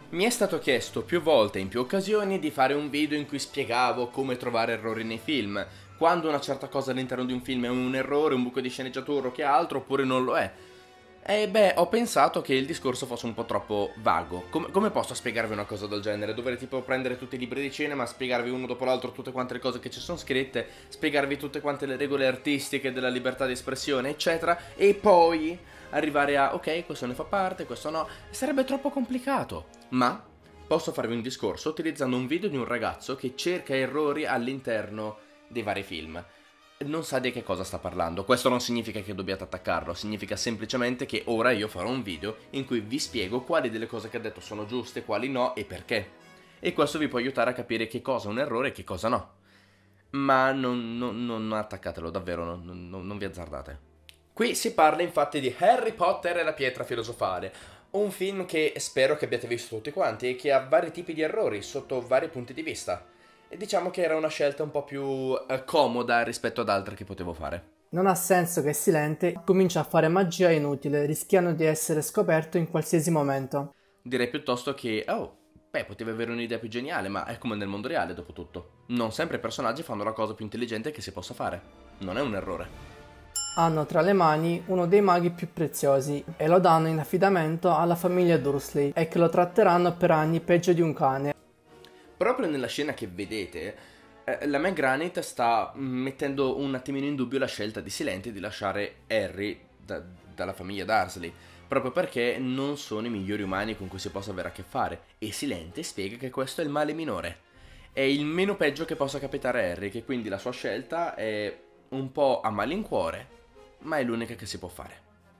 Mi è stato chiesto più volte, in più occasioni, di fare un video in cui spiegavo come trovare errori nei film, quando una certa cosa all'interno di un film è un errore, un buco di sceneggiatura o che altro, oppure non lo è. E beh, ho pensato che il discorso fosse un po' troppo vago. Come posso spiegarvi una cosa del genere? Dovrei tipo prendere tutti i libri di cinema, spiegarvi uno dopo l'altro tutte quante le cose che ci sono scritte, spiegarvi tutte quante le regole artistiche della libertà di espressione, eccetera, e poi arrivare a ok, questo ne fa parte, questo no. Sarebbe troppo complicato. Ma posso farvi un discorso utilizzando un video di un ragazzo che cerca errori all'interno dei vari film. Non sa di che cosa sta parlando. Questo non significa che dobbiate attaccarlo, significa semplicemente che ora io farò un video in cui vi spiego quali delle cose che ha detto sono giuste, quali no e perché. E questo vi può aiutare a capire che cosa è un errore e che cosa no. Ma non attaccatelo, davvero, non vi azzardate. Qui si parla infatti di Harry Potter e la pietra filosofale, un film che spero che abbiate visto tutti quanti e che ha vari tipi di errori sotto vari punti di vista. E diciamo che era una scelta un po' più comoda rispetto ad altre che potevo fare. Non ha senso che Silente cominci a fare magia inutile, rischiando di essere scoperto in qualsiasi momento. Direi piuttosto che, potevi avere un'idea più geniale, ma è come nel mondo reale, dopo tutto. Non sempre i personaggi fanno la cosa più intelligente che si possa fare. Non è un errore. Hanno tra le mani uno dei maghi più preziosi e lo danno in affidamento alla famiglia Dursley e che lo tratteranno per anni peggio di un cane. Proprio nella scena che vedete, la Meg Granit sta mettendo un attimino in dubbio la scelta di Silente di lasciare Harry dalla famiglia Dursley, proprio perché non sono i migliori umani con cui si possa avere a che fare, e Silente spiega che questo è il male minore. È il meno peggio che possa capitare a Harry, che quindi la sua scelta è un po' a malincuore, ma è l'unica che si può fare.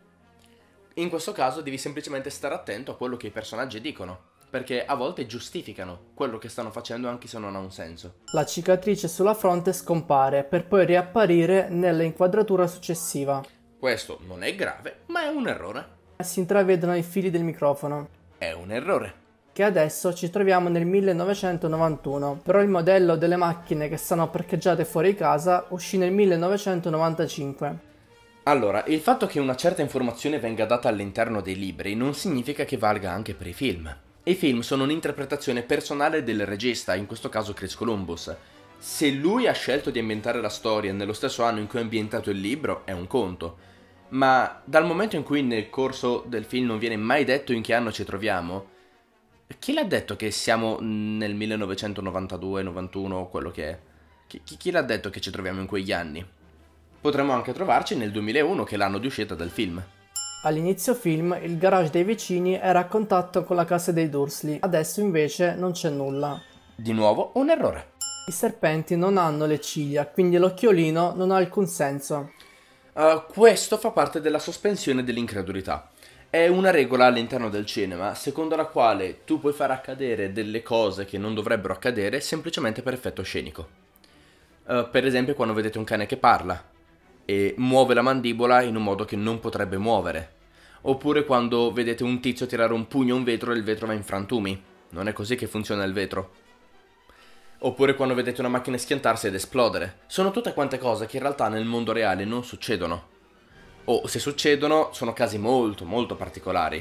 In questo caso devi semplicemente stare attento a quello che i personaggi dicono, perché a volte giustificano quello che stanno facendo anche se non ha un senso. La cicatrice sulla fronte scompare per poi riapparire nella inquadratura successiva. Questo non è grave, ma è un errore. Si intravedono i fili del microfono. È un errore. Che adesso ci troviamo nel 1991, però il modello delle macchine che stanno parcheggiate fuori casa uscì nel 1995. Allora, il fatto che una certa informazione venga data all'interno dei libri non significa che valga anche per i film. I film sono un'interpretazione personale del regista, in questo caso Chris Columbus. Se lui ha scelto di ambientare la storia nello stesso anno in cui è ambientato il libro, è un conto. Ma dal momento in cui nel corso del film non viene mai detto in che anno ci troviamo, chi l'ha detto che siamo nel 1992, 91, quello che è? Chi l'ha detto che ci troviamo in quegli anni? Potremmo anche trovarci nel 2001, che è l'anno di uscita del film. All'inizio film il garage dei vicini era a contatto con la casa dei Dursley, adesso invece non c'è nulla. Di nuovo un errore. I serpenti non hanno le ciglia, quindi l'occhiolino non ha alcun senso. Questo fa parte della sospensione dell'incredulità. È una regola all'interno del cinema, secondo la quale tu puoi far accadere delle cose che non dovrebbero accadere semplicemente per effetto scenico. Per esempio quando vedete un cane che parla e muove la mandibola in un modo che non potrebbe muovere. Oppure quando vedete un tizio tirare un pugno a un vetro e il vetro va in frantumi. Non è così che funziona il vetro. Oppure quando vedete una macchina schiantarsi ed esplodere. Sono tutte quante cose che in realtà nel mondo reale non succedono. O se succedono sono casi molto molto particolari.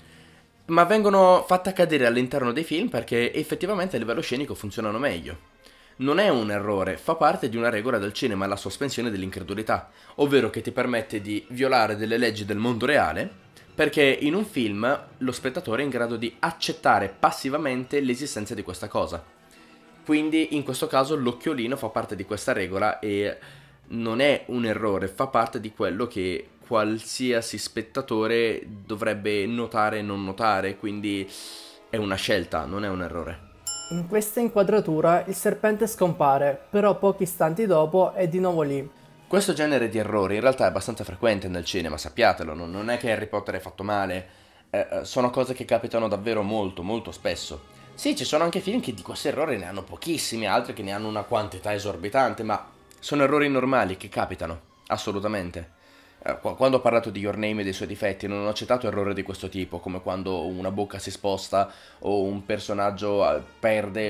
Ma vengono fatte accadere all'interno dei film perché effettivamente a livello scenico funzionano meglio. Non è un errore, fa parte di una regola del cinema, la sospensione dell'incredulità, ovvero che ti permette di violare delle leggi del mondo reale, perché in un film lo spettatore è in grado di accettare passivamente l'esistenza di questa cosa. Quindi in questo caso l'occhiolino fa parte di questa regola e non è un errore, fa parte di quello che qualsiasi spettatore dovrebbe notare e non notare, quindi è una scelta, non è un errore. In questa inquadratura il serpente scompare, però pochi istanti dopo è di nuovo lì. Questo genere di errori in realtà è abbastanza frequente nel cinema, sappiatelo, non è che Harry Potter è fatto male, sono cose che capitano davvero molto, molto spesso. Sì, ci sono anche film che di questi errori ne hanno pochissimi, altri che ne hanno una quantità esorbitante, ma sono errori normali che capitano, assolutamente. Quando ho parlato di Your Name e dei suoi difetti non ho citato errori di questo tipo, come quando una bocca si sposta o un personaggio perde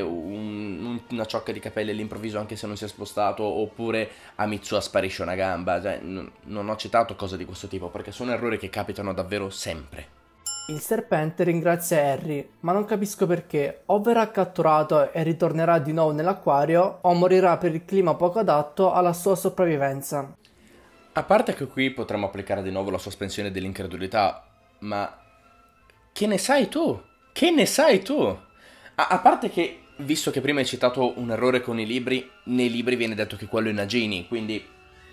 una ciocca di capelli all'improvviso anche se non si è spostato, oppure a Mitsua sparisce una gamba. Cioè, non ho citato cose di questo tipo perché sono errori che capitano davvero sempre. Il serpente ringrazia Harry, ma non capisco perché. O verrà catturato e ritornerà di nuovo nell'acquario, o morirà per il clima poco adatto alla sua sopravvivenza. A parte che qui potremmo applicare di nuovo la sospensione dell'incredulità, ma che ne sai tu? Che ne sai tu? A parte che, visto che prima hai citato un errore con i libri, nei libri viene detto che quello è Nagini, quindi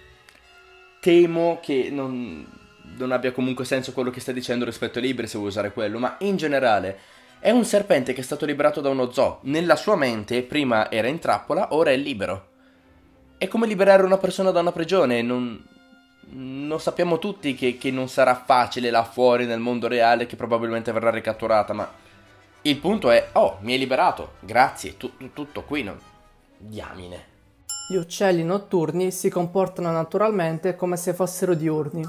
temo che non abbia comunque senso quello che stai dicendo rispetto ai libri se vuoi usare quello, ma in generale è un serpente che è stato liberato da uno zoo. Nella sua mente prima era in trappola, ora è libero. È come liberare una persona da una prigione, non sappiamo tutti che non sarà facile là fuori nel mondo reale, che probabilmente verrà ricatturata, ma il punto è, oh, mi hai liberato, grazie, tutto qui, no? Diamine. Gli uccelli notturni si comportano naturalmente come se fossero diurni.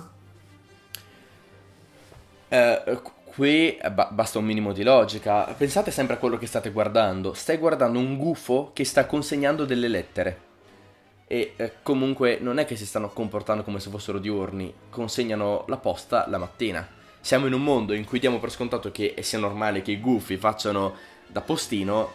Qui basta un minimo di logica. Pensate sempre a quello che state guardando. Stai guardando un gufo che sta consegnando delle lettere. E comunque non è che si stanno comportando come se fossero diurni, consegnano la posta la mattina. Siamo in un mondo in cui diamo per scontato che sia normale che i gufi facciano da postino,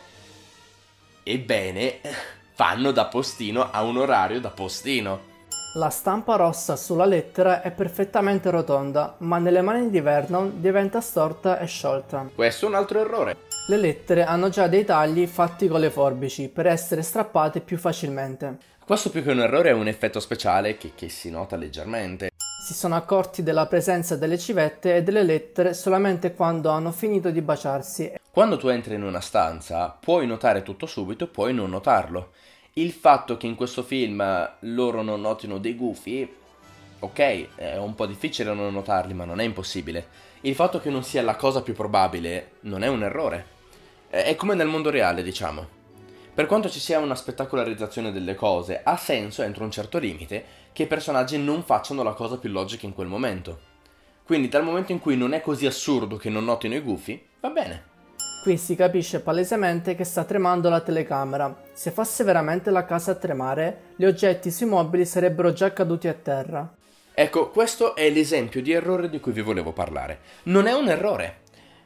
ebbene, fanno da postino a un orario da postino. La stampa rossa sulla lettera è perfettamente rotonda, ma nelle mani di Vernon diventa storta e sciolta. Questo è un altro errore. Le lettere hanno già dei tagli fatti con le forbici per essere strappate più facilmente. Questo più che un errore è un effetto speciale che si nota leggermente. Si sono accorti della presenza delle civette e delle lettere solamente quando hanno finito di baciarsi. Quando tu entri in una stanza, puoi notare tutto subito, puoi non notarlo. Il fatto che in questo film loro non notino dei gufi, ok, è un po' difficile non notarli, ma non è impossibile. Il fatto che non sia la cosa più probabile non è un errore. È come nel mondo reale, diciamo. Per quanto ci sia una spettacolarizzazione delle cose, ha senso, entro un certo limite, che i personaggi non facciano la cosa più logica in quel momento. Quindi dal momento in cui non è così assurdo che non notino i gufi, va bene. Qui si capisce palesemente che sta tremando la telecamera. Se fosse veramente la casa a tremare, gli oggetti sui mobili sarebbero già caduti a terra. Ecco, questo è l'esempio di errore di cui vi volevo parlare. Non è un errore,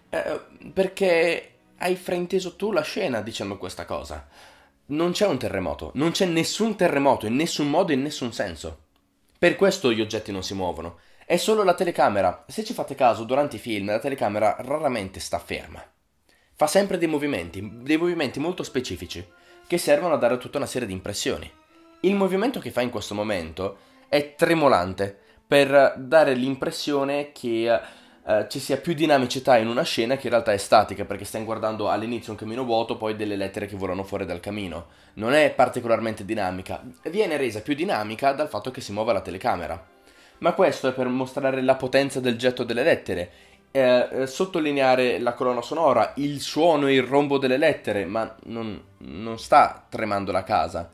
perché hai frainteso tu la scena dicendo questa cosa. Non c'è un terremoto, non c'è nessun terremoto in nessun modo e in nessun senso. Per questo gli oggetti non si muovono. È solo la telecamera. Se ci fate caso, durante i film la telecamera raramente sta ferma. Fa sempre dei movimenti molto specifici, che servono a dare tutta una serie di impressioni. Il movimento che fa in questo momento è tremolante, per dare l'impressione che ci sia più dinamicità in una scena che in realtà è statica, perché stiamo guardando all'inizio un camino vuoto, poi delle lettere che volano fuori dal camino. Non è particolarmente dinamica, viene resa più dinamica dal fatto che si muova la telecamera. Ma questo è per mostrare la potenza del getto delle lettere, sottolineare la colonna sonora, il suono e il rombo delle lettere, ma non sta tremando la casa.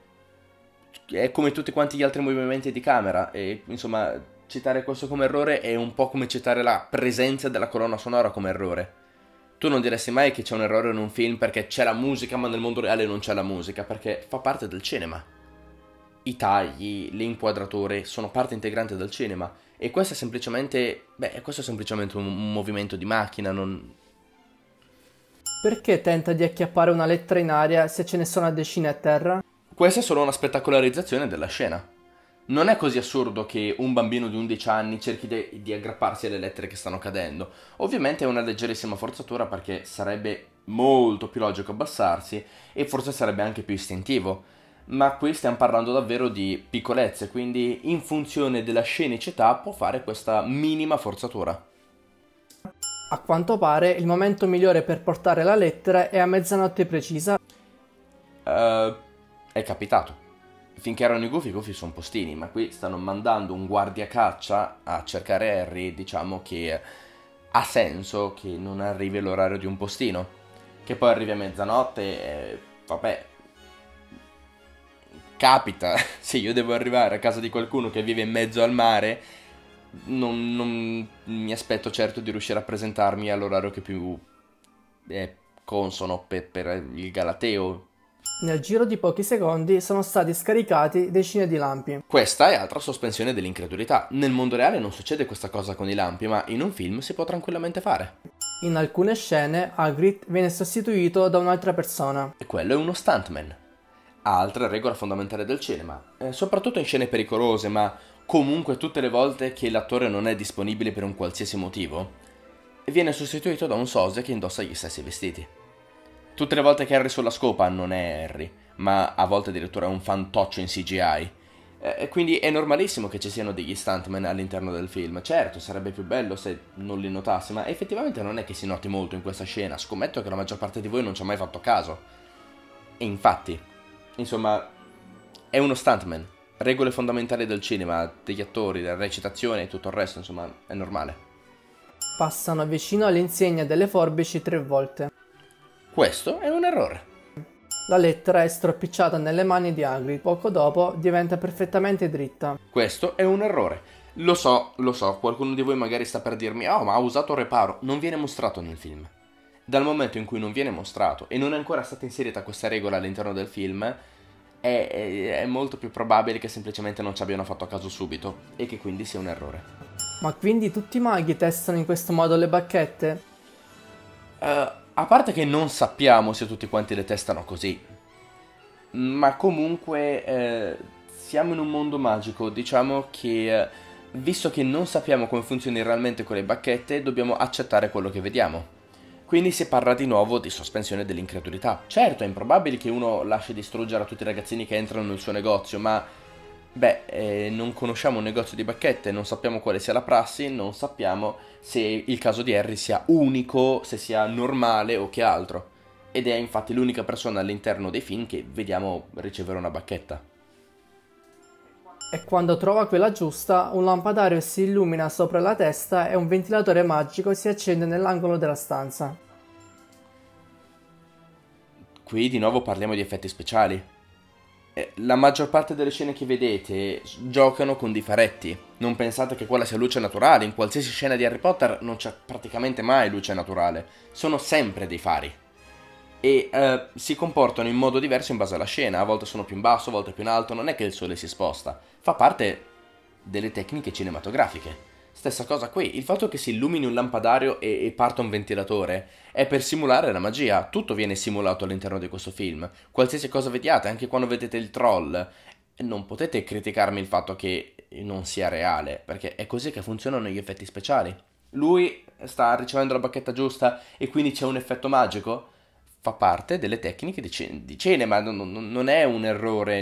È come tutti quanti gli altri movimenti di camera e insomma citare questo come errore è un po' come citare la presenza della colonna sonora come errore. Tu non diresti mai che c'è un errore in un film perché c'è la musica ma nel mondo reale non c'è la musica, perché fa parte del cinema. I tagli, le inquadrature sono parte integrante del cinema e questo è semplicemente, un movimento di macchina, non... Perché tenta di acchiappare una lettera in aria se ce ne sono a decine a terra? Questa è solo una spettacolarizzazione della scena. Non è così assurdo che un bambino di 11 anni cerchi di aggrapparsi alle lettere che stanno cadendo. Ovviamente è una leggerissima forzatura perché sarebbe molto più logico abbassarsi e forse sarebbe anche più istintivo. Ma qui stiamo parlando davvero di piccolezze, quindi in funzione della scenicità può fare questa minima forzatura. A quanto pare il momento migliore per portare la lettera è a mezzanotte precisa. È capitato. Finché erano i gufi sono postini, ma qui stanno mandando un guardiacaccia a cercare Harry, diciamo che ha senso che non arrivi all'orario di un postino. Che poi arrivi a mezzanotte, vabbè, capita, se io devo arrivare a casa di qualcuno che vive in mezzo al mare, non mi aspetto certo di riuscire a presentarmi all'orario che più è consono per il Galateo. Nel giro di pochi secondi sono stati scaricati decine di lampi. Questa è altra sospensione dell'incredulità. Nel mondo reale non succede questa cosa con i lampi, ma in un film si può tranquillamente fare. In alcune scene Hagrid viene sostituito da un'altra persona. E quello è uno stuntman. Altra regola fondamentale del cinema, soprattutto in scene pericolose, ma comunque tutte le volte che l'attore non è disponibile per un qualsiasi motivo, viene sostituito da un sosia che indossa gli stessi vestiti. Tutte le volte che Harry sulla scopa non è Harry, ma a volte addirittura un fantoccio in CGI. Quindi è normalissimo che ci siano degli stuntman all'interno del film. Certo, sarebbe più bello se non li notassi, ma effettivamente non è che si noti molto in questa scena. Scommetto che la maggior parte di voi non ci ha mai fatto caso. E infatti, insomma, è uno stuntman. Regole fondamentali del cinema, degli attori, della recitazione e tutto il resto, insomma, è normale. Passano vicino all'insegna delle forbici 3 volte. Questo è un errore. La lettera è stropicciata nelle mani di Hagrid. Poco dopo diventa perfettamente dritta. Questo è un errore. Lo so, qualcuno di voi magari sta per dirmi «Oh, ma ha usato reparo». Non viene mostrato nel film. Dal momento in cui non viene mostrato e non è ancora stata inserita questa regola all'interno del film, è molto più probabile che semplicemente non ci abbiano fatto caso subito e che quindi sia un errore. Ma quindi tutti i maghi testano in questo modo le bacchette? A parte che non sappiamo se tutti quanti le testano così, ma comunque siamo in un mondo magico, diciamo che visto che non sappiamo come funzioni realmente con le bacchette, dobbiamo accettare quello che vediamo. Quindi si parla di nuovo di sospensione dell'incredulità. Certo, è improbabile che uno lasci distruggere a tutti i ragazzini che entrano nel suo negozio, ma non conosciamo un negozio di bacchette, non sappiamo quale sia la prassi, non sappiamo se il caso di Harry sia unico, se sia normale o che altro. Ed è infatti l'unica persona all'interno dei film che vediamo ricevere una bacchetta. E quando trova quella giusta, un lampadario si illumina sopra la testa e un ventilatore magico si accende nell'angolo della stanza. Qui di nuovo parliamo di effetti speciali. La maggior parte delle scene che vedete giocano con dei faretti. Non pensate che quella sia luce naturale. In qualsiasi scena di Harry Potter non c'è praticamente mai luce naturale. Sono sempre dei fari. E si comportano in modo diverso in base alla scena. A volte sono più in basso, a volte più in alto. Non è che il sole si sposta. Fa parte delle tecniche cinematografiche. Stessa cosa qui, il fatto che si illumini un lampadario e parta un ventilatore è per simulare la magia, tutto viene simulato all'interno di questo film. Qualsiasi cosa vediate, anche quando vedete il troll, non potete criticarmi il fatto che non sia reale, perché è così che funzionano gli effetti speciali. Lui sta ricevendo la bacchetta giusta e quindi c'è un effetto magico? Fa parte delle tecniche di cinema, non è un errore,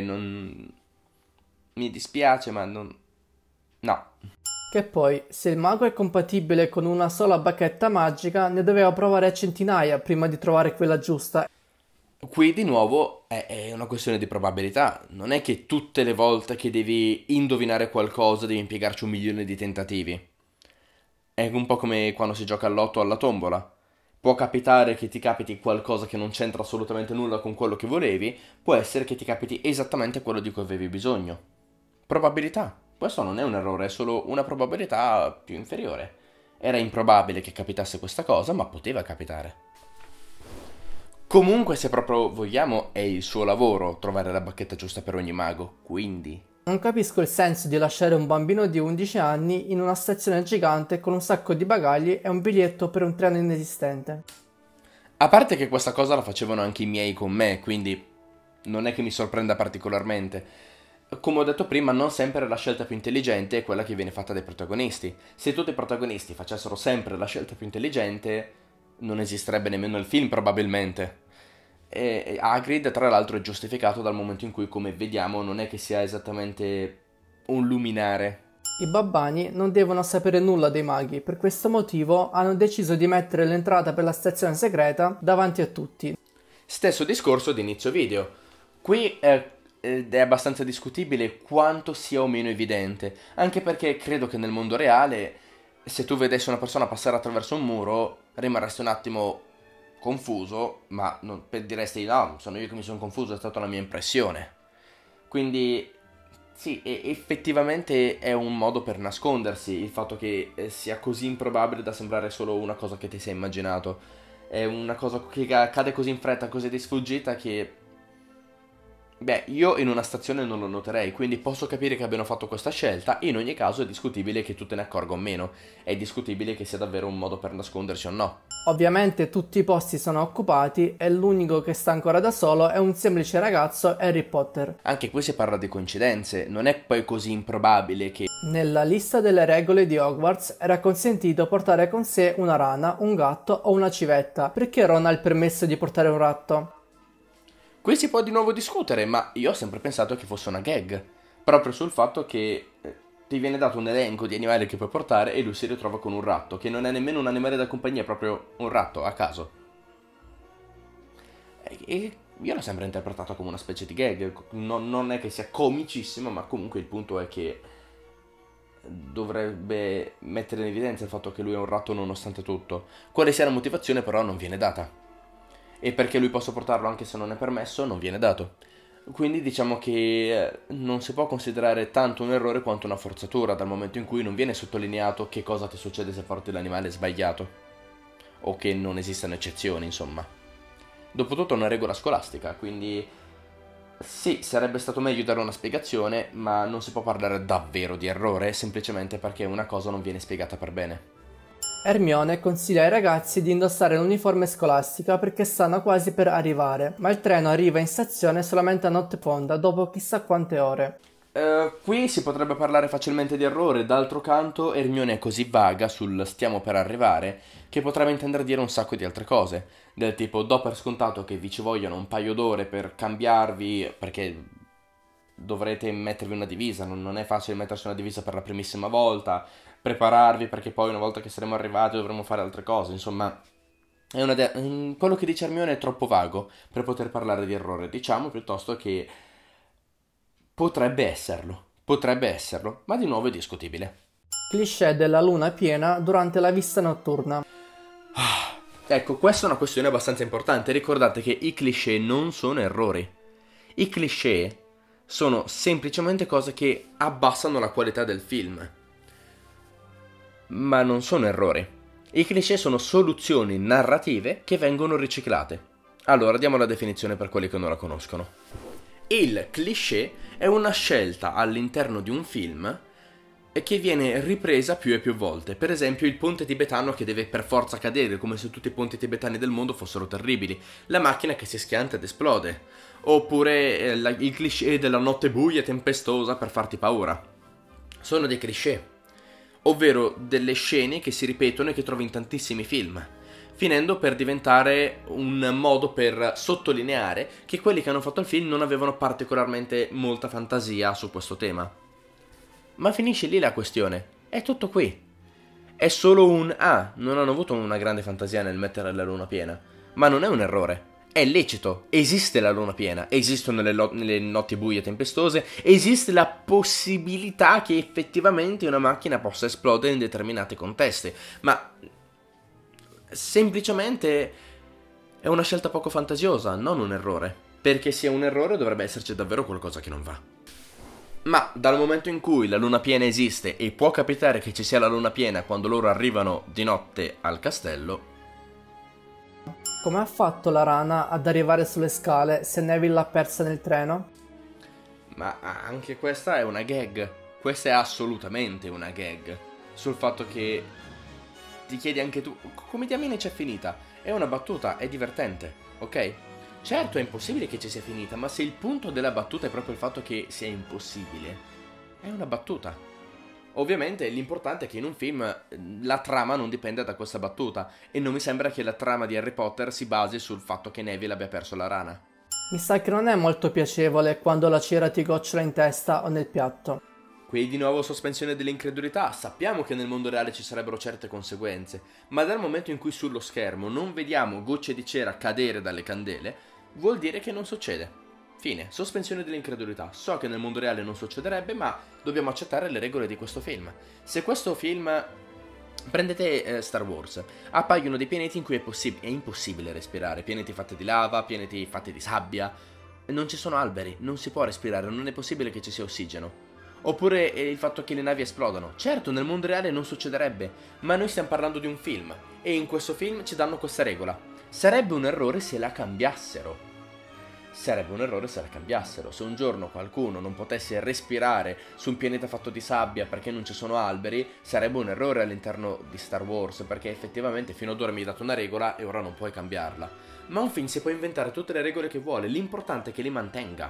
mi dispiace, ma non... No. Che poi, se il mago è compatibile con una sola bacchetta magica, ne doveva provare centinaia prima di trovare quella giusta. Qui di nuovo è una questione di probabilità. Non è che tutte le volte che devi indovinare qualcosa devi impiegarci 1.000.000 di tentativi. È un po' come quando si gioca al lotto o alla tombola. Può capitare che ti capiti qualcosa che non c'entra assolutamente nulla con quello che volevi, può essere che ti capiti esattamente quello di cui avevi bisogno. Probabilità. Questo non è un errore, è solo una probabilità più inferiore. Era improbabile che capitasse questa cosa, ma poteva capitare. Comunque, se proprio vogliamo, è il suo lavoro trovare la bacchetta giusta per ogni mago, quindi... Non capisco il senso di lasciare un bambino di 11 anni in una stazione gigante con un sacco di bagagli e un biglietto per un treno inesistente. A parte che questa cosa la facevano anche i miei con me, quindi non è che mi sorprenda particolarmente. Come ho detto prima, non sempre la scelta più intelligente è quella che viene fatta dai protagonisti. Se tutti i protagonisti facessero sempre la scelta più intelligente, non esisterebbe nemmeno il film probabilmente. E Hagrid, tra l'altro, è giustificato dal momento in cui, come vediamo, non è che sia esattamente un luminare. I babbani non devono sapere nulla dei maghi, per questo motivo hanno deciso di mettere l'entrata per la stazione segreta davanti a tutti. Stesso discorso di inizio video. Qui ed è abbastanza discutibile quanto sia o meno evidente, anche perché credo che nel mondo reale, se tu vedessi una persona passare attraverso un muro, rimarresti un attimo confuso, ma non, diresti no, sono io che mi sono confuso, è stata la mia impressione. Quindi sì, effettivamente è un modo per nascondersi, il fatto che sia così improbabile da sembrare solo una cosa che ti sei immaginato. È una cosa che cade così in fretta, così di sfuggita che Beh, io in una stazione non lo noterei, quindi posso capire che abbiano fatto questa scelta. In ogni caso è discutibile che tu te ne accorga o meno. È discutibile che sia davvero un modo per nascondersi o no. Ovviamente tutti i posti sono occupati e l'unico che sta ancora da solo è un semplice ragazzo, Harry Potter. Anche qui si parla di coincidenze, non è poi così improbabile che... Nella lista delle regole di Hogwarts era consentito portare con sé una rana, un gatto o una civetta. Perché Ron ha il permesso di portare un ratto? Qui si può di nuovo discutere, ma io ho sempre pensato che fosse una gag. Proprio sul fatto che ti viene dato un elenco di animali che puoi portare e lui si ritrova con un ratto, che non è nemmeno un animale da compagnia, è proprio un ratto, a caso. E io l'ho sempre interpretato come una specie di gag. Non è che sia comicissimo, ma comunque il punto è che dovrebbe mettere in evidenza il fatto che lui è un ratto nonostante tutto. Quale sia la motivazione però non viene data. E perché lui possa portarlo anche se non è permesso non viene dato. Quindi diciamo che non si può considerare tanto un errore quanto una forzatura, dal momento in cui non viene sottolineato che cosa ti succede se porti l'animale sbagliato, o che non esistano eccezioni, insomma. Dopotutto è una regola scolastica, quindi sì, sarebbe stato meglio dare una spiegazione, ma non si può parlare davvero di errore, semplicemente perché una cosa non viene spiegata per bene. Hermione consiglia ai ragazzi di indossare l'uniforme scolastica perché stanno quasi per arrivare, ma il treno arriva in stazione solamente a notte fonda, dopo chissà quante ore. Qui si potrebbe parlare facilmente di errore, d'altro canto Hermione è così vaga sul stiamo per arrivare che potrebbe intendere dire un sacco di altre cose, del tipo do per scontato che vi ci vogliono un paio d'ore per cambiarvi perché dovrete mettervi una divisa, non è facile mettersi una divisa per la primissima volta, prepararvi perché poi una volta che saremo arrivati dovremo fare altre cose, insomma quello che dice Hermione è troppo vago per poter parlare di errore, diciamo piuttosto che potrebbe esserlo, ma di nuovo è discutibile. Cliché della luna piena durante la vista notturna. Ecco, questa è una questione abbastanza importante, ricordate che i cliché non sono errori, i cliché sono semplicemente cose che abbassano la qualità del film, ma non sono errori. I cliché sono soluzioni narrative che vengono riciclate. Allora, diamo la definizione per quelli che non la conoscono. Il cliché è una scelta all'interno di un film che viene ripresa più e più volte. Per esempio il ponte tibetano che deve per forza cadere, come se tutti i ponti tibetani del mondo fossero terribili. La macchina che si schianta ed esplode. Oppure il cliché della notte buia e tempestosa per farti paura. Sono dei cliché, ovvero delle scene che si ripetono e che trovi in tantissimi film, finendo per diventare un modo per sottolineare che quelli che hanno fatto il film non avevano particolarmente molta fantasia su questo tema. Ma finisce lì la questione, è tutto qui. È solo un non hanno avuto una grande fantasia nel mettere la luna piena, ma non è un errore. È lecito, esiste la luna piena, esistono le notti buie tempestose, esiste la possibilità che effettivamente una macchina possa esplodere in determinati contesti, ma semplicemente è una scelta poco fantasiosa, non un errore, perché se è un errore dovrebbe esserci davvero qualcosa che non va. Ma dal momento in cui la luna piena esiste e può capitare che ci sia la luna piena quando loro arrivano di notte al castello, Come ha fatto la rana ad arrivare sulle scale se Neville l'ha persa nel treno? ma anche questa è una gag. Questa è assolutamente una gag. Sul fatto che ti chiedi anche tu, come diamine c'è finita? È una battuta, è divertente, ok? Certo è impossibile che ci sia finita, ma se il punto della battuta è proprio il fatto che sia impossibile, è una battuta. Ovviamente l'importante è che in un film la trama non dipenda da questa battuta, e non mi sembra che la trama di Harry Potter si basi sul fatto che Neville abbia perso la rana. Mi sa che non è molto piacevole quando la cera ti gocciola in testa o nel piatto. Qui di nuovo sospensione dell'incredulità, sappiamo che nel mondo reale ci sarebbero certe conseguenze, ma dal momento in cui sullo schermo non vediamo gocce di cera cadere dalle candele, vuol dire che non succede. Fine, sospensione dell'incredulità. So che nel mondo reale non succederebbe, ma dobbiamo accettare le regole di questo film. Se questo film... Prendete Star Wars, appaiono dei pianeti in cui è impossibile respirare, pianeti fatti di lava, pianeti fatti di sabbia, non ci sono alberi, non si può respirare, non è possibile che ci sia ossigeno. Oppure il fatto che le navi esplodano. Certo, nel mondo reale non succederebbe, ma noi stiamo parlando di un film, e in questo film ci danno questa regola. Sarebbe un errore se la cambiassero. Sarebbe un errore se la cambiassero. Se un giorno qualcuno non potesse respirare su un pianeta fatto di sabbia perché non ci sono alberi, sarebbe un errore all'interno di Star Wars, perché effettivamente fino ad ora mi hai dato una regola e ora non puoi cambiarla. Ma un film si può inventare tutte le regole che vuole, l'importante è che li mantenga.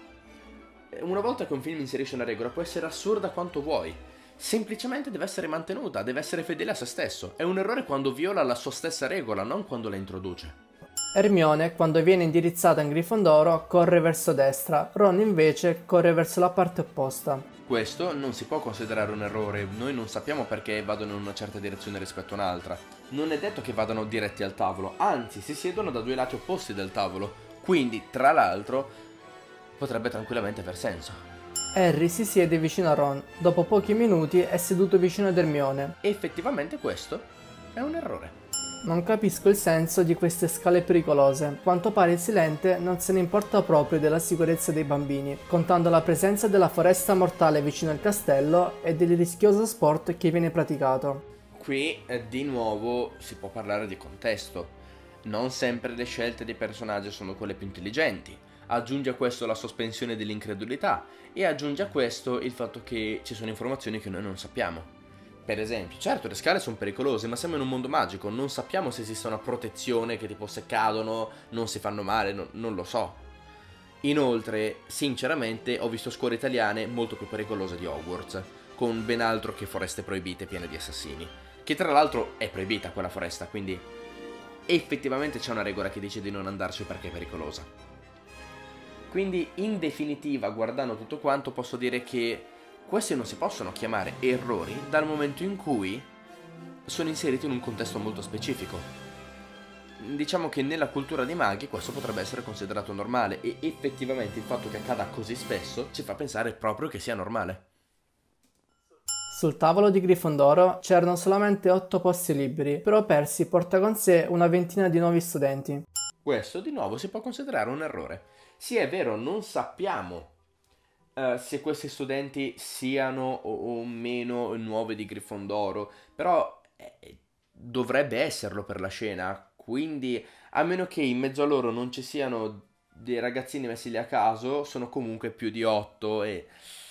Una volta che un film inserisce una regola può essere assurda quanto vuoi, semplicemente deve essere mantenuta, deve essere fedele a se stesso. È un errore quando viola la sua stessa regola, non quando la introduce. Hermione, quando viene indirizzata in Grifondoro, corre verso destra, Ron invece corre verso la parte opposta. Questo non si può considerare un errore, noi non sappiamo perché vadano in una certa direzione rispetto a un'altra. Non è detto che vadano diretti al tavolo, anzi si siedono da due lati opposti del tavolo, quindi tra l'altro potrebbe tranquillamente aver senso. Harry si siede vicino a Ron, dopo pochi minuti è seduto vicino ad Hermione. Effettivamente questo è un errore. Non capisco il senso di queste scale pericolose. A quanto pare il Silente non se ne importa proprio della sicurezza dei bambini, contando la presenza della foresta mortale vicino al castello e del rischioso sport che viene praticato. Qui di nuovo si può parlare di contesto. Non sempre le scelte dei personaggi sono quelle più intelligenti. Aggiunge a questo la sospensione dell'incredulità e aggiunge a questo il fatto che ci sono informazioni che noi non sappiamo. Per esempio, certo le scale sono pericolose, ma siamo in un mondo magico, non sappiamo se esiste una protezione che tipo se cadono non si fanno male, non lo so. Inoltre, sinceramente, ho visto scuole italiane molto più pericolose di Hogwarts, con ben altro che foreste proibite piene di assassini. Che tra l'altro è proibita quella foresta, quindi effettivamente c'è una regola che dice di non andarci perché è pericolosa. Quindi, in definitiva, guardando tutto quanto, posso dire che questi non si possono chiamare errori dal momento in cui sono inseriti in un contesto molto specifico. Diciamo che nella cultura dei maghi questo potrebbe essere considerato normale e effettivamente il fatto che accada così spesso ci fa pensare proprio che sia normale. Sul tavolo di Grifondoro c'erano solamente 8 posti liberi, però Percy porta con sé una ventina di nuovi studenti. Questo di nuovo si può considerare un errore. Sì, è vero, non sappiamo se questi studenti siano o meno nuovi di Grifondoro, però dovrebbe esserlo per la scena, quindi a meno che in mezzo a loro non ci siano dei ragazzini messi lì a caso, sono comunque più di 8 e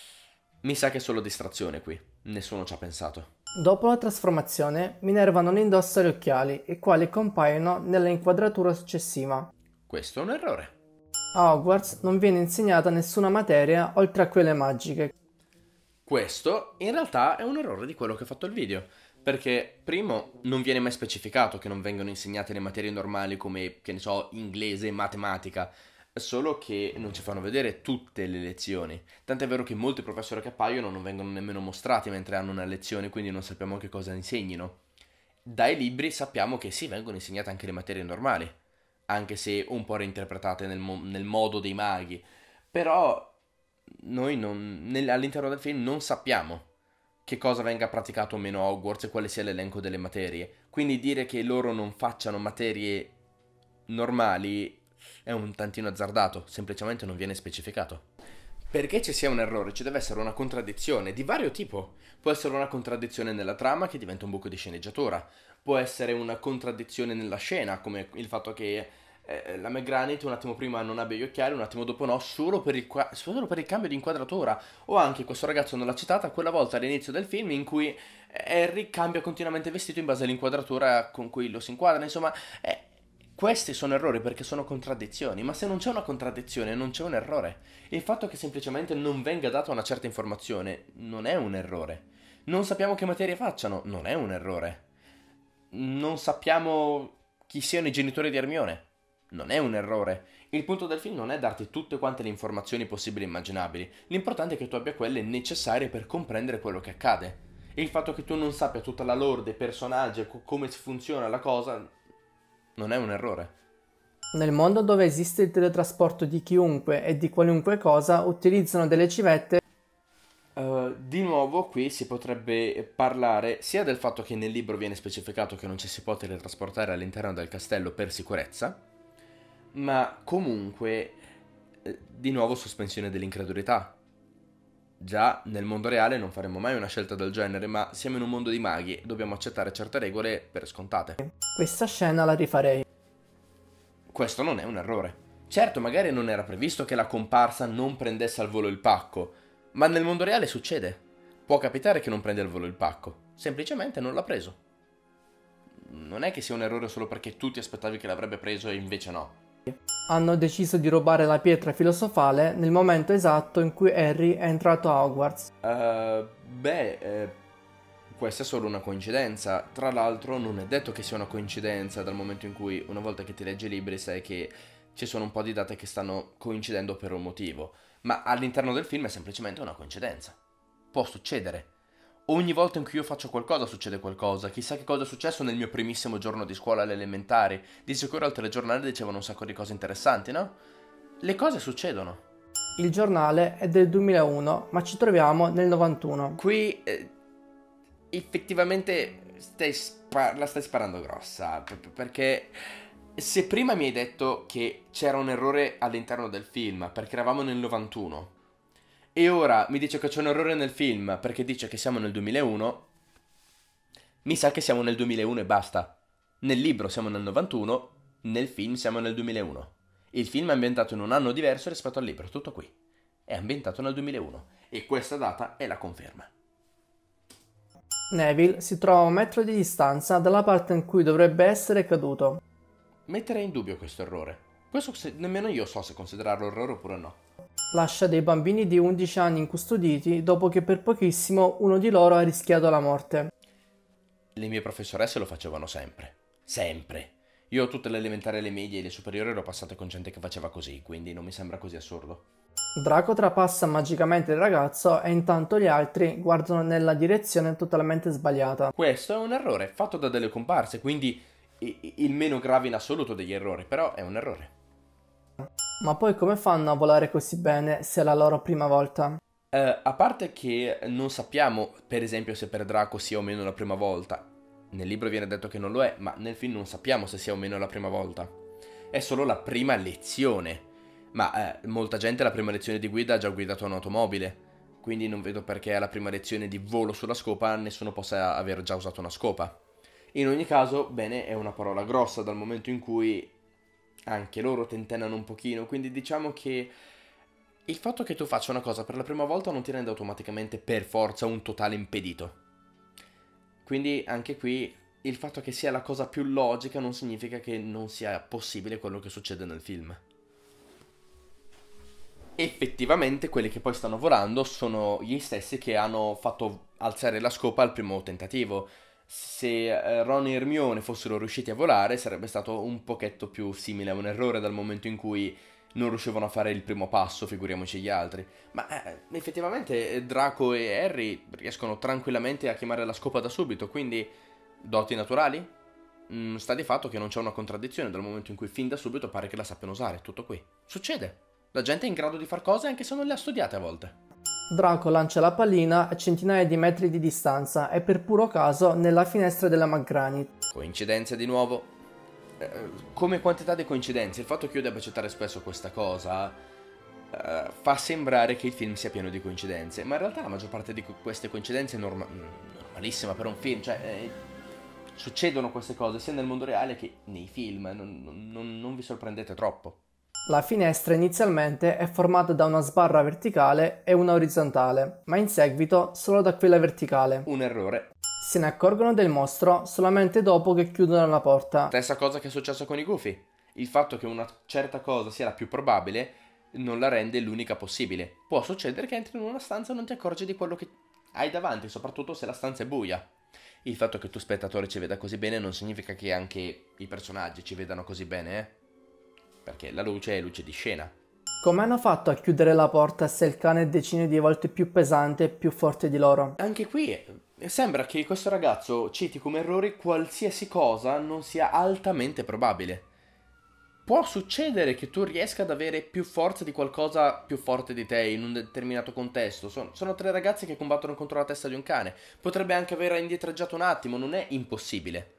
mi sa che è solo distrazione qui, nessuno ci ha pensato. Dopo la trasformazione, Minerva non indossa gli occhiali, i quali compaiono nella inquadratura successiva. Questo è un errore. A Hogwarts non viene insegnata nessuna materia oltre a quelle magiche. Questo in realtà è un errore di quello che ha fatto il video, perché primo non viene mai specificato che non vengono insegnate le materie normali come, che ne so, inglese e matematica, solo che non ci fanno vedere tutte le lezioni. Tant'è vero che molti professori che appaiono non vengono nemmeno mostrati mentre hanno una lezione, quindi non sappiamo che cosa insegnino. Dai libri sappiamo che sì, vengono insegnate anche le materie normali, anche se un po' reinterpretate nel modo dei maghi, però noi all'interno del film non sappiamo che cosa venga praticato o meno a Hogwarts e quale sia l'elenco delle materie, quindi dire che loro non facciano materie normali è un tantino azzardato, semplicemente non viene specificato. Perché ci sia un errore ci deve essere una contraddizione di vario tipo. Può essere una contraddizione nella trama che diventa un buco di sceneggiatura, può essere una contraddizione nella scena, come il fatto che la McGranit un attimo prima non abbia gli occhiali, un attimo dopo no, solo per il cambio di inquadratura. O anche questo ragazzo non l'ha citata, quella volta all'inizio del film in cui Harry cambia continuamente vestito in base all'inquadratura con cui lo si inquadra, insomma. Questi sono errori perché sono contraddizioni, ma se non c'è una contraddizione non c'è un errore. Il fatto che semplicemente non venga data una certa informazione non è un errore. Non sappiamo che materie facciano, non è un errore. Non sappiamo chi siano i genitori di Hermione, non è un errore. Il punto del film non è darti tutte quante le informazioni possibili e immaginabili. L'importante è che tu abbia quelle necessarie per comprendere quello che accade. E il fatto che tu non sappia tutta la lore dei personaggi e come funziona la cosa non è un errore. Nel mondo dove esiste il teletrasporto di chiunque e di qualunque cosa, utilizzano delle civette. Di nuovo qui si potrebbe parlare sia del fatto che nel libro viene specificato che non ci si può teletrasportare all'interno del castello per sicurezza, ma comunque di nuovo sospensione dell'incredulità. Già nel mondo reale non faremo mai una scelta del genere, ma siamo in un mondo di maghi e dobbiamo accettare certe regole per scontate. Questa scena la rifarei. Questo non è un errore. Certo, magari non era previsto che la comparsa non prendesse al volo il pacco, ma nel mondo reale succede. Può capitare che non prenda al volo il pacco, semplicemente non l'ha preso. Non è che sia un errore solo perché tu ti aspettavi che l'avrebbe preso e invece no. Hanno deciso di rubare la pietra filosofale nel momento esatto in cui Harry è entrato a Hogwarts. Può essere solo una coincidenza. Tra l'altro non è detto che sia una coincidenza dal momento in cui una volta che ti leggi i libri sai che ci sono un po' di date che stanno coincidendo per un motivo. Ma all'interno del film è semplicemente una coincidenza. Può succedere. Ogni volta in cui io faccio qualcosa succede qualcosa. Chissà che cosa è successo nel mio primissimo giorno di scuola alle elementari. Di sicuro al telegiornale dicevano un sacco di cose interessanti, no? Le cose succedono. Il giornale è del 2001, ma ci troviamo nel 91. Qui effettivamente la stai sparando grossa, perché se prima mi hai detto che c'era un errore all'interno del film perché eravamo nel 91 e ora mi dice che c'è un errore nel film perché dice che siamo nel 2001, mi sa che siamo nel 2001 e basta. Nel libro siamo nel 91, nel film siamo nel 2001. Il film è ambientato in un anno diverso rispetto al libro, tutto qui. È ambientato nel 2001 e questa data è la conferma. Neville si trova a 1 metro di distanza dalla parte in cui dovrebbe essere caduto. Metterei in dubbio questo errore. Nemmeno io so se considerarlo errore oppure no. Lascia dei bambini di 11 anni incustoditi dopo che per pochissimo uno di loro ha rischiato la morte. Le mie professoresse lo facevano sempre. Sempre. Io tutte le elementari, le medie e le superiori le ho passate con gente che faceva così, quindi non mi sembra così assurdo. Draco trapassa magicamente il ragazzo e intanto gli altri guardano nella direzione totalmente sbagliata. Questo è un errore fatto da delle comparse, quindi il meno grave in assoluto degli errori, però è un errore. Ma poi come fanno a volare così bene se è la loro prima volta? A parte che non sappiamo, per esempio, se per Draco sia o meno la prima volta. Nel libro viene detto che non lo è, ma nel film non sappiamo se sia o meno la prima volta. È solo la prima lezione. Ma molta gente la prima lezione di guida ha già guidato un'automobile, quindi non vedo perché alla prima lezione di volo sulla scopa nessuno possa aver già usato una scopa. In ogni caso, bene è una parola grossa dal momento in cui anche loro tentennano un pochino, quindi diciamo che il fatto che tu faccia una cosa per la prima volta non ti rende automaticamente per forza un totale impedito. Quindi anche qui il fatto che sia la cosa più logica non significa che non sia possibile quello che succede nel film. Effettivamente quelli che poi stanno volando sono gli stessi che hanno fatto alzare la scopa al primo tentativo. Se Ron e Hermione fossero riusciti a volare sarebbe stato un pochetto più simile a un errore dal momento in cui non riuscivano a fare il primo passo, figuriamoci gli altri. Ma effettivamente Draco e Harry riescono tranquillamente a chiamare la scopa da subito, quindi doti naturali? Sta di fatto che non c'è una contraddizione dal momento in cui fin da subito pare che la sappiano usare, tutto qui. Succede. La gente è in grado di far cose anche se non le ha studiate a volte. Draco lancia la pallina a centinaia di metri di distanza e per puro caso nella finestra della McGranit. Coincidenze di nuovo? Come quantità di coincidenze, il fatto che io debba citare spesso questa cosa fa sembrare che il film sia pieno di coincidenze, ma in realtà la maggior parte di queste coincidenze è normalissima per un film, cioè succedono queste cose sia nel mondo reale che nei film, non vi sorprendete troppo. La finestra inizialmente è formata da una sbarra verticale e una orizzontale, ma in seguito solo da quella verticale. Un errore. Se ne accorgono del mostro solamente dopo che chiudono la porta. Stessa cosa che è successo con i Gufi. Il fatto che una certa cosa sia la più probabile non la rende l'unica possibile. Può succedere che entri in una stanza e non ti accorgi di quello che hai davanti, soprattutto se la stanza è buia. Il fatto che tu spettatore ci veda così bene non significa che anche i personaggi ci vedano così bene, perché la luce è luce di scena. Come hanno fatto a chiudere la porta se il cane è decine di volte più pesante e più forte di loro? Anche qui sembra che questo ragazzo citi come errori qualsiasi cosa non sia altamente probabile. Può succedere che tu riesca ad avere più forza di qualcosa più forte di te in un determinato contesto. Sono tre ragazzi che combattono contro la testa di un cane. Potrebbe anche aver indietreggiato un attimo, non è impossibile.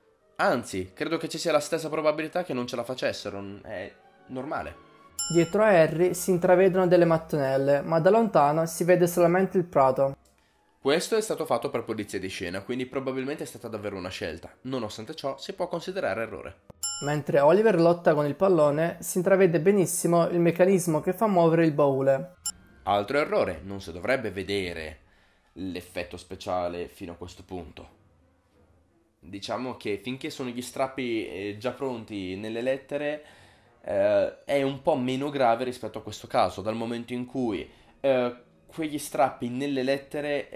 Anzi, credo che ci sia la stessa probabilità che non ce la facessero, è normale. Dietro a Harry si intravedono delle mattonelle, ma da lontano si vede solamente il prato. Questo è stato fatto per pulizia di scena, quindi probabilmente è stata davvero una scelta. Nonostante ciò, si può considerare errore. Mentre Oliver lotta con il pallone, si intravede benissimo il meccanismo che fa muovere il baule. Altro errore, non si dovrebbe vedere l'effetto speciale fino a questo punto. Diciamo che finché sono gli strappi già pronti nelle lettere, è un po' meno grave rispetto a questo caso, dal momento in cui quegli strappi nelle lettere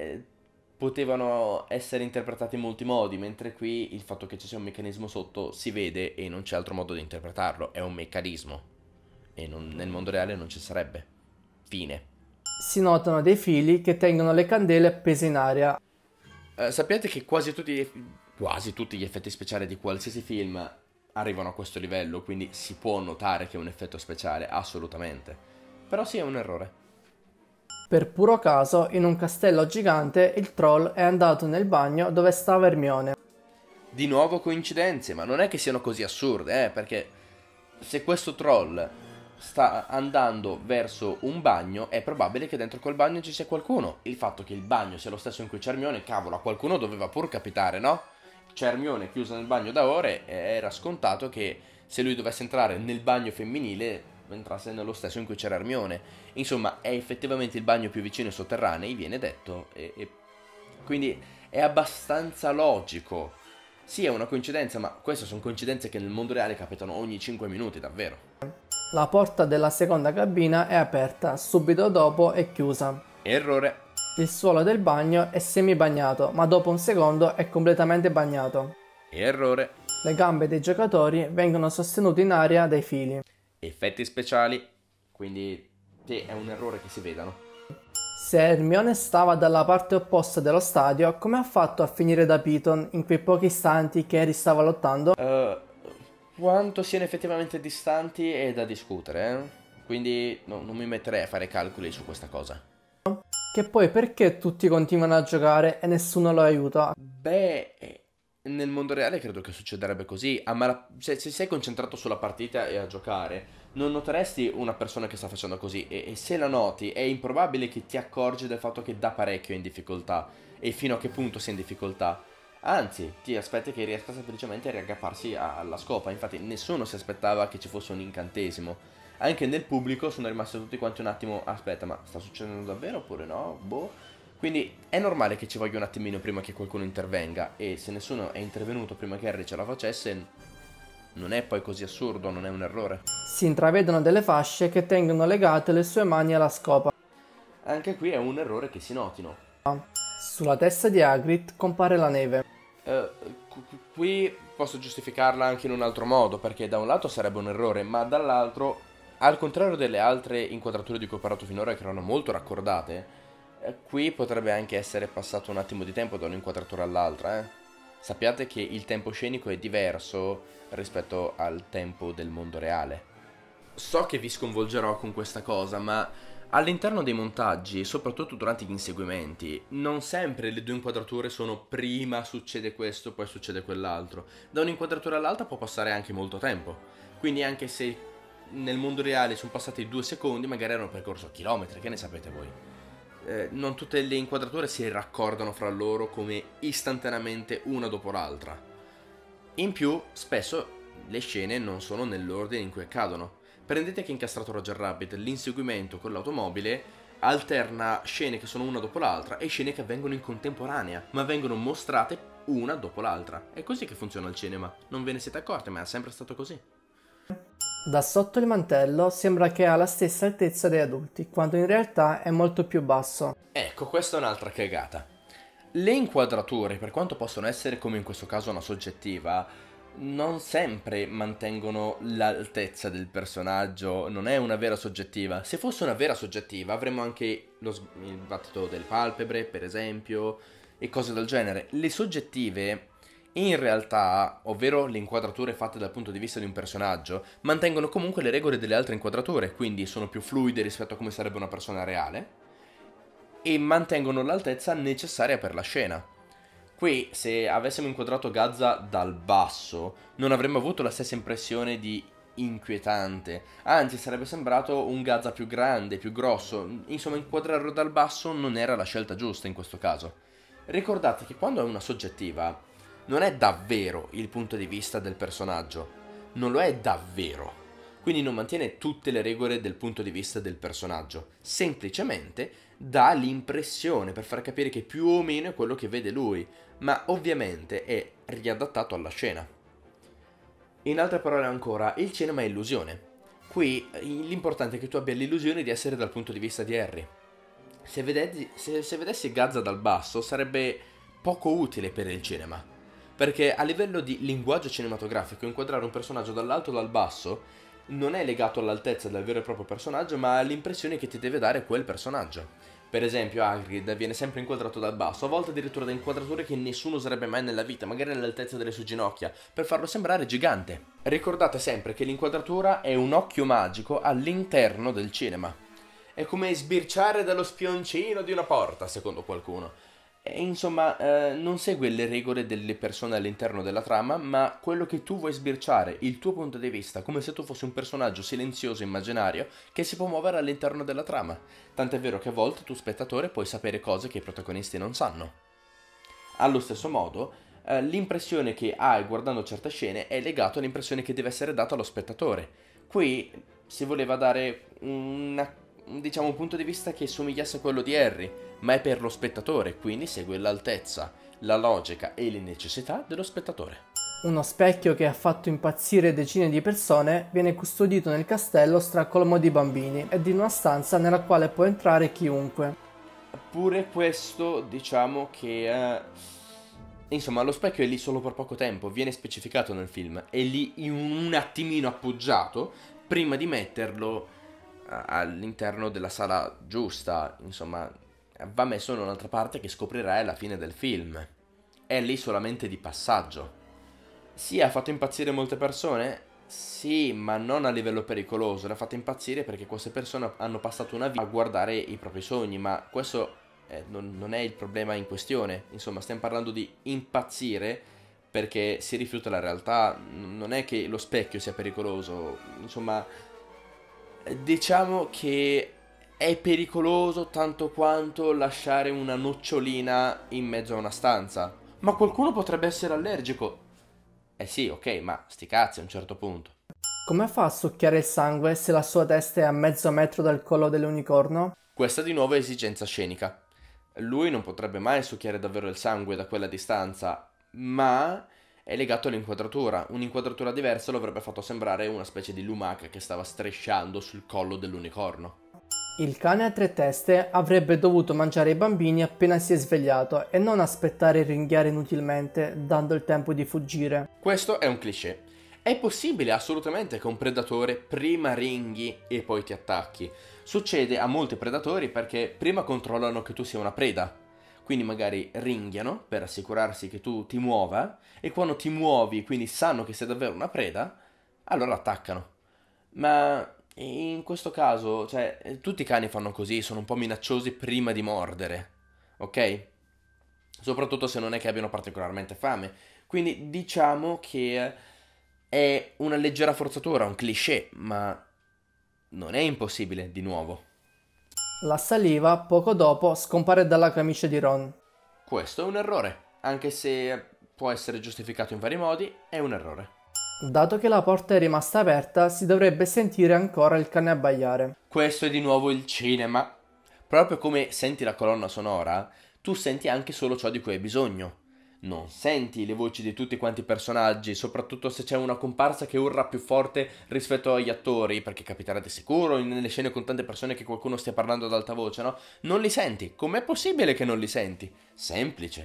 potevano essere interpretati in molti modi, mentre qui il fatto che ci sia un meccanismo sotto si vede e non c'è altro modo di interpretarlo, è un meccanismo e nel mondo reale non ci sarebbe. Fine. Si notano dei fili che tengono le candele appese in aria. Sappiate che quasi tutti gli effetti speciali di qualsiasi film arrivano a questo livello, quindi si può notare che è un effetto speciale, assolutamente. Però sì, è un errore. Per puro caso, in un castello gigante, il troll è andato nel bagno dove stava Hermione. Di nuovo coincidenze, ma non è che siano così assurde, perché se questo troll sta andando verso un bagno, è probabile che dentro quel bagno ci sia qualcuno. Il fatto che il bagno sia lo stesso in cui c'è Hermione, cavolo, a qualcuno doveva pur capitare, no? C'è Hermione chiusa nel bagno da ore, e era scontato che se lui dovesse entrare nel bagno femminile entrasse nello stesso in cui c'era Hermione. Insomma, è effettivamente il bagno più vicino ai sotterranei, viene detto, e quindi è abbastanza logico. Sì, è una coincidenza, ma queste sono coincidenze che nel mondo reale capitano ogni 5 minuti, davvero. La porta della seconda cabina è aperta, subito dopo è chiusa. Errore. Il suolo del bagno è semibagnato, ma dopo un secondo è completamente bagnato. Errore. Le gambe dei giocatori vengono sostenute in aria dai fili. Effetti speciali, quindi sì, è un errore che si vedano. Se Hermione stava dalla parte opposta dello stadio, come ha fatto a finire da Piton in quei pochi istanti che Harry stava lottando? Quanto siano effettivamente distanti è da discutere, quindi non mi metterei a fare calcoli su questa cosa. Che poi perché tutti continuano a giocare e nessuno lo aiuta? Beh, nel mondo reale credo che succederebbe così. Se sei concentrato sulla partita e a giocare, non noteresti una persona che sta facendo così. E se la noti, è improbabile che ti accorgi del fatto che da parecchio è in difficoltà. E fino a che punto sia in difficoltà. Anzi, ti aspetti che riesca semplicemente a riaggrapparsi alla scopa. Infatti nessuno si aspettava che ci fosse un incantesimo. Anche nel pubblico sono rimasti tutti quanti un attimo. Aspetta, ma sta succedendo davvero oppure no? Boh. Quindi è normale che ci voglia un attimino prima che qualcuno intervenga. E se nessuno è intervenuto prima che Harry ce la facesse, non è poi così assurdo, non è un errore. Si intravedono delle fasce che tengono legate le sue mani alla scopa. Anche qui è un errore che si notino. Sulla testa di Hagrid compare la neve. Qui posso giustificarla anche in un altro modo, perché da un lato sarebbe un errore, ma dall'altro, al contrario delle altre inquadrature di cui ho parlato finora che erano molto raccordate, qui potrebbe anche essere passato un attimo di tempo da un'inquadratura all'altra. Sappiate che il tempo scenico è diverso rispetto al tempo del mondo reale. So che vi sconvolgerò con questa cosa, ma all'interno dei montaggi, soprattutto durante gli inseguimenti, non sempre le due inquadrature sono prima succede questo, poi succede quell'altro. Da un'inquadratura all'altra può passare anche molto tempo. Quindi anche se nel mondo reale sono passati 2 secondi, magari hanno percorso chilometri, che ne sapete voi? Non tutte le inquadrature si raccordano fra loro come istantaneamente una dopo l'altra. In più, spesso le scene non sono nell'ordine in cui accadono. Prendete che in Castrato Roger Rabbit l'inseguimento con l'automobile alterna scene che sono una dopo l'altra e scene che avvengono in contemporanea, ma vengono mostrate una dopo l'altra. È così che funziona il cinema. Non ve ne siete accorti, ma è sempre stato così. Da sotto il mantello sembra che ha la stessa altezza dei adulti, quando in realtà è molto più basso. Ecco, questa è un'altra cagata. Le inquadrature, per quanto possono essere come in questo caso una soggettiva, non sempre mantengono l'altezza del personaggio, non è una vera soggettiva. Se fosse una vera soggettiva avremmo anche il battito del palpebre, per esempio, e cose del genere. Le soggettive, in realtà, ovvero le inquadrature fatte dal punto di vista di un personaggio, mantengono comunque le regole delle altre inquadrature, quindi sono più fluide rispetto a come sarebbe una persona reale, e mantengono l'altezza necessaria per la scena. Qui, se avessimo inquadrato Gazza dal basso, non avremmo avuto la stessa impressione di inquietante. Anzi, sarebbe sembrato un Gazza più grande, più grosso. Insomma, inquadrarlo dal basso non era la scelta giusta in questo caso. Ricordate che quando è una soggettiva, non è davvero il punto di vista del personaggio, non lo è davvero. Quindi non mantiene tutte le regole del punto di vista del personaggio, semplicemente dà l'impressione per far capire che più o meno è quello che vede lui, ma ovviamente è riadattato alla scena. In altre parole ancora, il cinema è illusione. Qui l'importante è che tu abbia l'illusione di essere dal punto di vista di Harry. Se vedessi Gazza dal basso sarebbe poco utile per il cinema, perché a livello di linguaggio cinematografico inquadrare un personaggio dall'alto o dal basso non è legato all'altezza del vero e proprio personaggio, ma all'impressione che ti deve dare quel personaggio. Per esempio Hagrid viene sempre inquadrato dal basso, a volte addirittura da inquadrature che nessuno userebbe mai nella vita, magari all'altezza delle sue ginocchia, per farlo sembrare gigante. Ricordate sempre che l'inquadratura è un occhio magico all'interno del cinema. È come sbirciare dallo spioncino di una porta, secondo qualcuno. E insomma, non segue le regole delle persone all'interno della trama, ma quello che tu vuoi sbirciare, il tuo punto di vista, come se tu fossi un personaggio silenzioso immaginario che si può muovere all'interno della trama. Tant'è vero che a volte tu spettatore puoi sapere cose che i protagonisti non sanno. Allo stesso modo, l'impressione che hai guardando certe scene è legato all'impressione che deve essere data allo spettatore. Qui si voleva dare un punto di vista che somigliasse a quello di Harry, ma è per lo spettatore, quindi segue l'altezza, la logica e le necessità dello spettatore. Uno specchio che ha fatto impazzire decine di persone viene custodito nel castello stracolmo di bambini ed in una stanza nella quale può entrare chiunque. Pure questo, diciamo che insomma, lo specchio è lì solo per poco tempo, viene specificato nel film, è lì un attimino appoggiato prima di metterlo all'interno della sala giusta, insomma, va messo in un'altra parte che scoprirai alla fine del film. È lì solamente di passaggio. Sì, ha fatto impazzire molte persone? Sì, ma non a livello pericoloso, l'ha fatto impazzire perché queste persone hanno passato una vita a guardare i propri sogni, ma questo non è il problema in questione. Insomma, stiamo parlando di impazzire perché si rifiuta la realtà, non è che lo specchio sia pericoloso, insomma, diciamo che è pericoloso tanto quanto lasciare una nocciolina in mezzo a una stanza. Ma qualcuno potrebbe essere allergico. Eh sì, ok, ma sti cazzi a un certo punto. Come fa a succhiare il sangue se la sua testa è a mezzo metro dal collo dell'unicorno? Questa di nuovo è esigenza scenica. Lui non potrebbe mai succhiare davvero il sangue da quella distanza, ma è legato all'inquadratura. Un'inquadratura diversa lo avrebbe fatto sembrare una specie di lumaca che stava strisciando sul collo dell'unicorno. Il cane a tre teste avrebbe dovuto mangiare i bambini appena si è svegliato e non aspettare e ringhiare inutilmente, dando il tempo di fuggire. Questo è un cliché. È possibile assolutamente che un predatore prima ringhi e poi ti attacchi. Succede a molti predatori perché prima controllano che tu sia una preda. Quindi magari ringhiano per assicurarsi che tu ti muova e quando ti muovi, quindi sanno che sei davvero una preda, allora attaccano. Ma in questo caso, cioè, tutti i cani fanno così, sono un po' minacciosi prima di mordere, ok? Soprattutto se non è che abbiano particolarmente fame. Quindi diciamo che è una leggera forzatura, un cliché, ma non è impossibile di nuovo. La saliva, poco dopo, scompare dalla camicia di Ron. Questo è un errore, anche se può essere giustificato in vari modi, è un errore. Dato che la porta è rimasta aperta, si dovrebbe sentire ancora il cane abbaiare. Questo è di nuovo il cinema. Proprio come senti la colonna sonora, tu senti anche solo ciò di cui hai bisogno. Non senti le voci di tutti quanti i personaggi, soprattutto se c'è una comparsa che urla più forte rispetto agli attori, perché capiterà di sicuro nelle scene con tante persone che qualcuno stia parlando ad alta voce, no? Non li senti. Com'è possibile che non li senti? Semplice.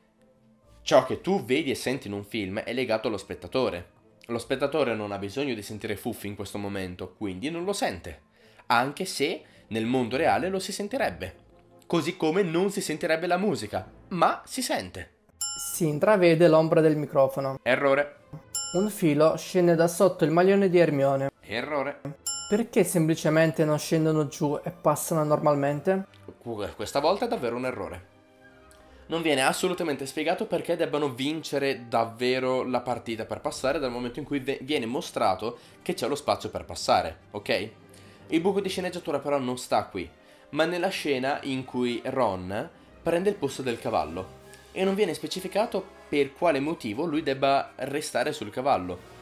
Ciò che tu vedi e senti in un film è legato allo spettatore. Lo spettatore non ha bisogno di sentire fuffi in questo momento, quindi non lo sente, anche se nel mondo reale lo si sentirebbe. Così come non si sentirebbe la musica, ma si sente. Si intravede l'ombra del microfono. Errore. Un filo scende da sotto il maglione di Hermione. Errore. Perché semplicemente non scendono giù e passano normalmente? Questa volta è davvero un errore. Non viene assolutamente spiegato perché debbano vincere davvero la partita per passare dal momento in cui viene mostrato che c'è lo spazio per passare, ok? Il buco di sceneggiatura però non sta qui, ma nella scena in cui Ron prende il posto del cavallo e non viene specificato per quale motivo lui debba restare sul cavallo.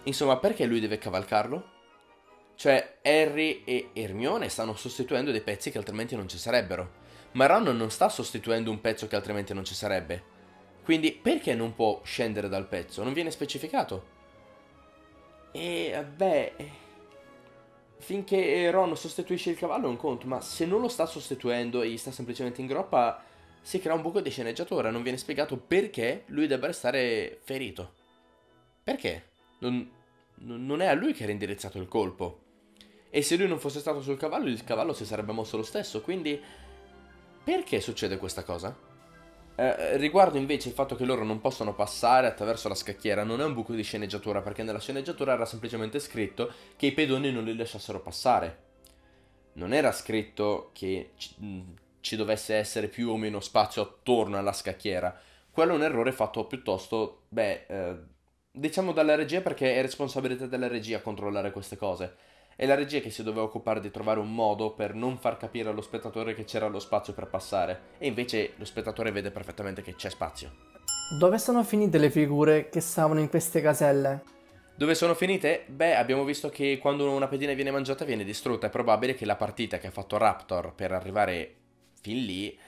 Insomma, perché lui deve cavalcarlo? Cioè, Harry e Hermione stanno sostituendo dei pezzi che altrimenti non ci sarebbero. Ma Ron non sta sostituendo un pezzo che altrimenti non ci sarebbe. Quindi, perché non può scendere dal pezzo? Non viene specificato. E, beh, finché Ron sostituisce il cavallo è un conto, ma se non lo sta sostituendo e gli sta semplicemente in groppa, si crea un buco di sceneggiatura. Non viene spiegato perché lui debba restare ferito. Perché? Non è a lui che era indirizzato il colpo. E se lui non fosse stato sul cavallo, il cavallo si sarebbe mosso lo stesso. Quindi, perché succede questa cosa? Riguardo invece il fatto che loro non possono passare attraverso la scacchiera, non è un buco di sceneggiatura, perché nella sceneggiatura era semplicemente scritto che i pedoni non li lasciassero passare. Non era scritto che ci dovesse essere più o meno spazio attorno alla scacchiera. Quello è un errore fatto piuttosto, diciamo dalla regia, perché è responsabilità della regia controllare queste cose. È la regia che si doveva occupare di trovare un modo per non far capire allo spettatore che c'era lo spazio per passare. E invece lo spettatore vede perfettamente che c'è spazio. Dove sono finite le figure che stavano in queste caselle? Dove sono finite? Beh, abbiamo visto che quando una pedina viene mangiata viene distrutta. È probabile che la partita che ha fatto Raptor per arrivare fin lì,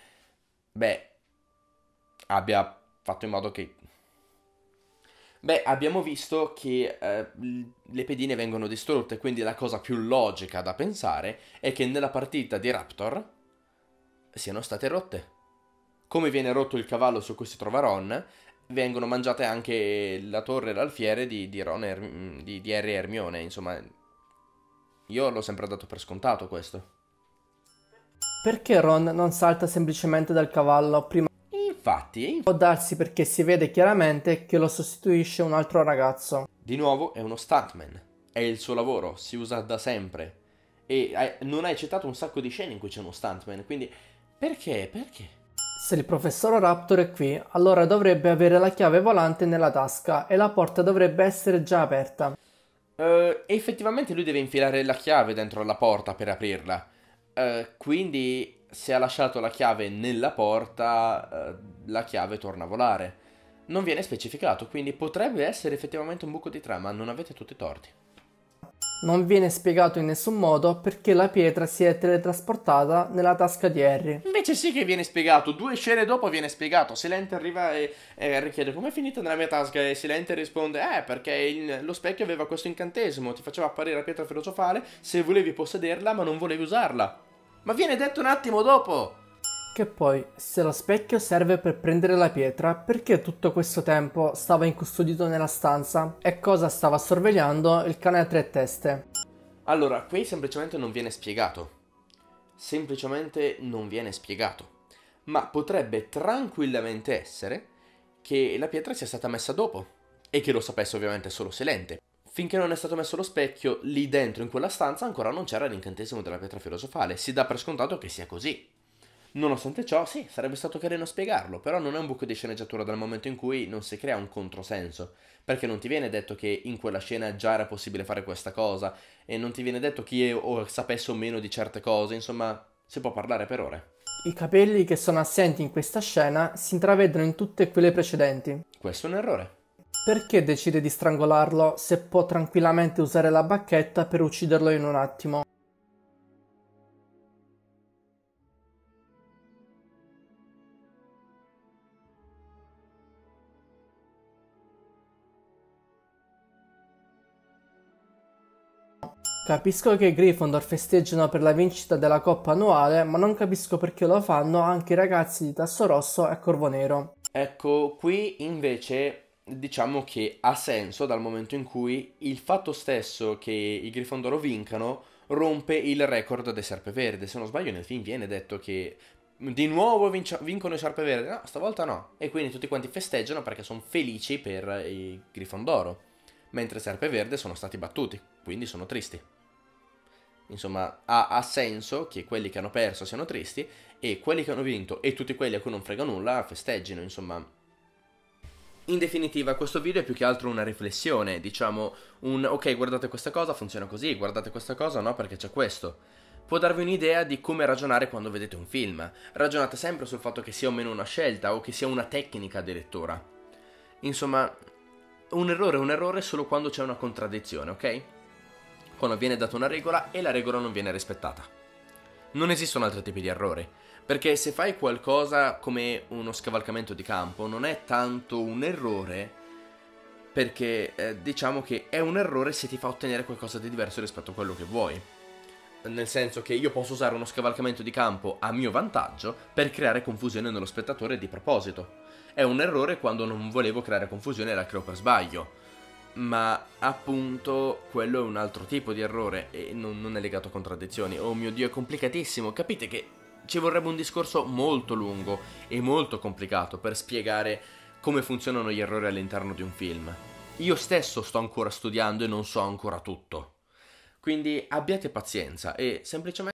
abbia fatto in modo che... abbiamo visto che le pedine vengono distrutte, quindi la cosa più logica da pensare è che nella partita di Raptor siano state rotte. Come viene rotto il cavallo su cui si trova Ron, vengono mangiate anche la torre e l'alfiere di Ron di Harry e Hermione. Insomma, io l'ho sempre dato per scontato questo. Perché Ron non salta semplicemente dal cavallo prima? Infatti, Può darsi perché si vede chiaramente che lo sostituisce un altro ragazzo. di nuovo è uno stuntman. È il suo lavoro, si usa da sempre. E non hai citato un sacco di scene in cui c'è uno stuntman, quindi perché? Perché? Se il professor Raptor è qui, allora dovrebbe avere la chiave volante nella tasca e la porta dovrebbe essere già aperta. Effettivamente lui deve infilare la chiave dentro la porta per aprirla. Quindi se ha lasciato la chiave nella porta, la chiave torna a volare. Non viene specificato, quindi potrebbe essere effettivamente un buco di trama, non avete tutti i torti. Non viene spiegato in nessun modo perché la pietra si è teletrasportata nella tasca di Harry. Invece sì che viene spiegato, 2 scene dopo viene spiegato. Silente arriva e Harry chiede com'è finita nella mia tasca e Silente risponde perché lo specchio aveva questo incantesimo, ti faceva apparire la pietra filosofale se volevi possederla ma non volevi usarla. Ma viene detto un attimo dopo! Che poi, se lo specchio serve per prendere la pietra, perché tutto questo tempo stava incustodito nella stanza? E cosa stava sorvegliando il cane a tre teste? Allora, qui semplicemente non viene spiegato. Semplicemente non viene spiegato. Ma potrebbe tranquillamente essere che la pietra sia stata messa dopo. E che lo sapesse ovviamente solo Silente. Finché non è stato messo lo specchio, lì dentro in quella stanza ancora non c'era l'incantesimo della pietra filosofale. Si dà per scontato che sia così. Nonostante ciò, sì, sarebbe stato carino spiegarlo, però non è un buco di sceneggiatura dal momento in cui non si crea un controsenso, perché non ti viene detto che in quella scena già era possibile fare questa cosa, e non ti viene detto chi o sapesse o meno di certe cose, insomma, si può parlare per ore. I capelli che sono assenti in questa scena si intravedono in tutte quelle precedenti. Questo è un errore. Perché decide di strangolarlo se può tranquillamente usare la bacchetta per ucciderlo in un attimo? Capisco che i Gryffindor festeggiano per la vincita della coppa annuale, ma non capisco perché lo fanno anche i ragazzi di Tasso Rosso e Corvo Nero. Ecco, qui invece diciamo che ha senso dal momento in cui il fatto stesso che i Grifondoro vincano rompe il record dei Serpeverde. Se non sbaglio nel film viene detto che di nuovo vincono i Serpeverde, no, stavolta no. E quindi tutti quanti festeggiano perché sono felici per i Grifondoro, mentre i Serpeverde sono stati battuti, quindi sono tristi. Insomma, ha senso che quelli che hanno perso siano tristi e quelli che hanno vinto e tutti quelli a cui non frega nulla festeggino, insomma. In definitiva, questo video è più che altro una riflessione, diciamo, ok, guardate questa cosa, funziona così, guardate questa cosa, no, perché c'è questo. Può darvi un'idea di come ragionare quando vedete un film. Ragionate sempre sul fatto che sia o meno una scelta o che sia una tecnica di lettura. Insomma, Un errore è un errore solo quando c'è una contraddizione, ok? Quando viene data una regola e la regola non viene rispettata. Non esistono altri tipi di errori, perché se fai qualcosa come uno scavalcamento di campo non è tanto un errore, perché diciamo che è un errore se ti fa ottenere qualcosa di diverso rispetto a quello che vuoi. Nel senso che io posso usare uno scavalcamento di campo a mio vantaggio per creare confusione nello spettatore di proposito. È un errore quando non volevo creare confusione e la creo per sbaglio. Ma appunto quello è un altro tipo di errore e non è legato a contraddizioni. Oh mio Dio, è complicatissimo. Capite che ci vorrebbe un discorso molto lungo e molto complicato per spiegare come funzionano gli errori all'interno di un film. Io stesso sto ancora studiando e non so ancora tutto. Quindi abbiate pazienza e semplicemente